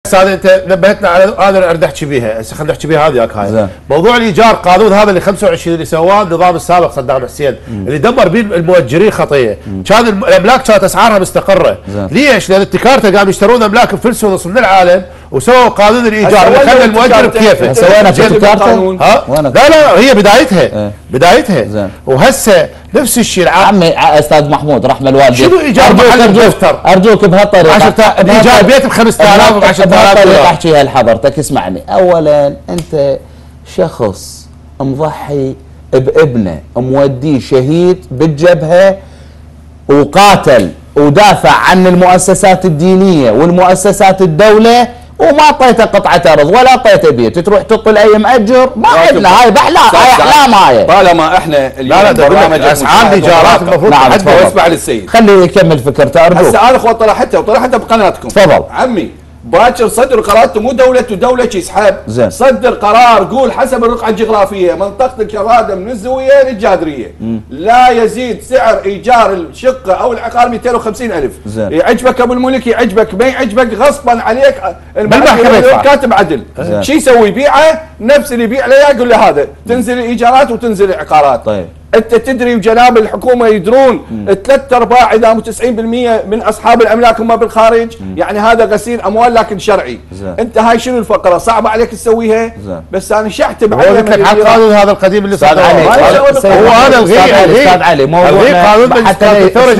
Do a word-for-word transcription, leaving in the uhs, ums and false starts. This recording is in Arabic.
هذا انت نبهتنا على هذا اللي اريد احكي بيها، هسه خلينا نحكي بيها هذه هاي موضوع الايجار. قانون هذا اللي خمسة وعشرين اللي سواه النظام السابق صدام حسين اللي دمر بيه المؤجرين خطيه، كان الاملاك كانت اسعارها مستقره. زي. ليش؟ لان التكارته قاموا يشترون املاك بفلسوا نص من العالم وسووا قانون الايجار اللي خلى المؤجر بكيفه. سوينا في التكارته؟ ها؟ لا لا هي بدايتها اه. بدايتها زي. وهسه نفس الشيء عمي استاذ محمود رحمه الوالدين، شنو ايجار محل الدفتر؟ ارجوك بهالطريقه ايجار بيت ب خمسة آلاف و عشرة آلاف دولار. احكيها لحضرتك اسمعني. اولا انت شخص مضحي بابنه موديه شهيد بالجبهه وقاتل ودافع عن المؤسسات الدينيه والمؤسسات الدوله وما اعطيته قطعه ارض ولا اعطيته بيت، تروح تعطي لاي ماجر؟ ما عندنا هاي باحلام، هاي احلام هاي. طالما احنا اليوم لا لا برنامج اسعار الايجارات المفروض نعم اسمع للسيد خليه يكمل فكرته ارجوك. هسه انا اخو طرحتها وطرحتها بقناتكم. تفضل عمي باكر صدر قرارته مو دوله ودوله يسحب، صدر قرار قول حسب الرقعه الجغرافيه منطقتك يا من الزويه للجادريه لا يزيد سعر ايجار الشقه او العقار مئتين وخمسين ألف. يعجبك ابو الملك يعجبك ما يعجبك غصبا عليك المحكمه كاتب عدل شو يسوي؟ يبيعه نفس اللي يبيع له يقول له هذا تنزل الايجارات وتنزل العقارات. طيب انت تدري وجناب الحكومه يدرون ثلاث ارباع اذا مو تسعين بالمئة من اصحاب الاملاك هم بالخارج، مم. يعني هذا غسيل اموال لكن شرعي. زي. انت هاي شنو الفقره صعبه عليك تسويها؟ زي. بس انا شحت هو قلت لك على القانون هذا القديم اللي صار هو هذا الغي استاذ علي مو قانون حتى